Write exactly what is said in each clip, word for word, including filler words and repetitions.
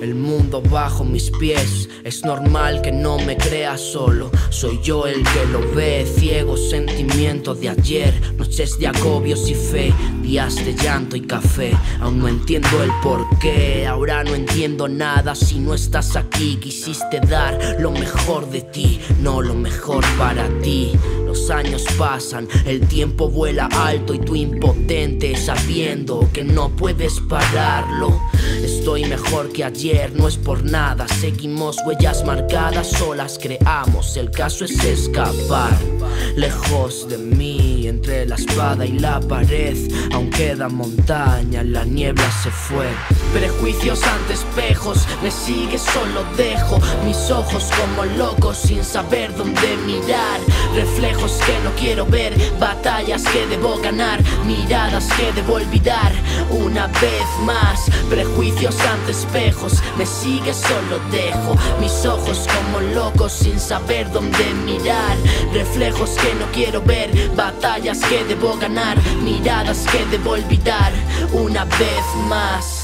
El mundo bajo mis pies, es normal que no me crea solo. Soy yo el que lo ve, ciego sentimiento de ayer. Noches de agobios y fe, días de llanto y café. Aún no entiendo el porqué, ahora no entiendo nada. Si no estás aquí, quisiste dar lo mejor de ti, no lo mejor para ti. Los años pasan, el tiempo vuela alto y tú impotente sabiendo que no puedes pararlo. Estoy mejor que ayer, no es por nada. Seguimos huellas marcadas, solas creamos. El caso es escapar. Lejos de mí, entre la espada y la pared, aún queda montaña, la niebla se fue. Prejuicios ante espejos, me sigue, solo dejo mis ojos como locos sin saber dónde mirar. Reflejos que no quiero ver, batallas que debo ganar, miradas que debo olvidar una vez más. Prejuicios ante espejos, me sigue, solo dejo mis ojos como locos sin saber dónde mirar. Reflejos que no quiero ver, batallas que debo ganar, miradas que debo olvidar una vez más.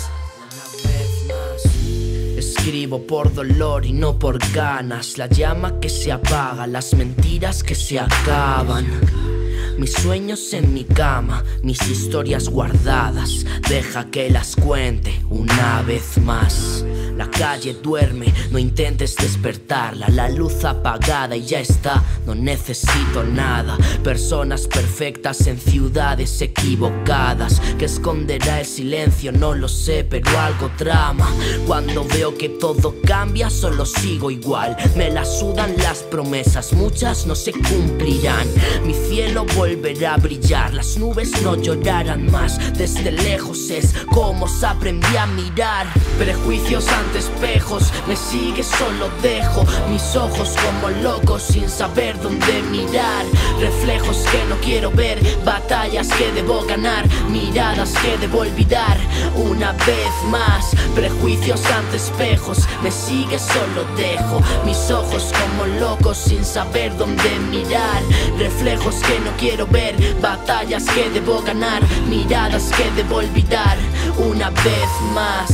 Escribo por dolor y no por ganas, la llama que se apaga, las mentiras que se acaban. Mis sueños en mi cama, mis historias guardadas, deja que las cuente una vez más. La calle duerme, no intentes despertarla, la luz apagada y ya está, no necesito nada. Personas perfectas en ciudades equivocadas, que esconderá el silencio, no lo sé, pero algo trama. Cuando veo que todo cambia, solo sigo igual. Me la sudan las promesas, muchas no se cumplirán. Mi cielo volverá a brillar, las nubes no llorarán más. Desde lejos es como se aprendí a mirar. Prejuicios ante espejos, me sigue, solo dejo mis ojos como locos sin saber dónde mirar. Reflejos que no quiero ver, batallas que debo ganar, miradas que debo olvidar una vez más. Prejuicios ante espejos, me sigue, solo dejo mis ojos como locos sin saber dónde mirar. Reflejos que no quiero ver, batallas que debo ganar, miradas que debo olvidar una vez más.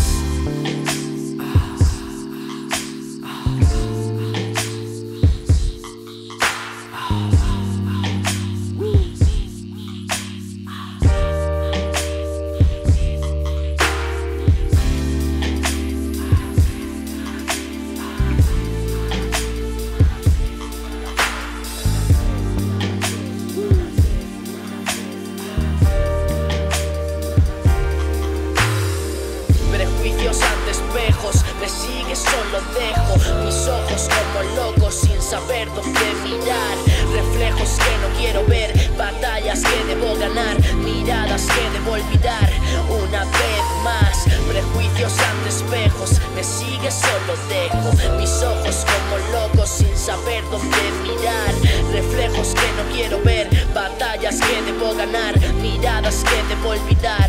Ante espejos, me sigue, solo dejo mis ojos como locos sin saber dónde mirar. Reflejos que no quiero ver, batallas que debo ganar, miradas que debo olvidar una vez más. Prejuicios ante espejos, me sigue, solo dejo mis ojos como locos sin saber dónde mirar. Reflejos que no quiero ver, batallas que debo ganar, miradas que debo olvidar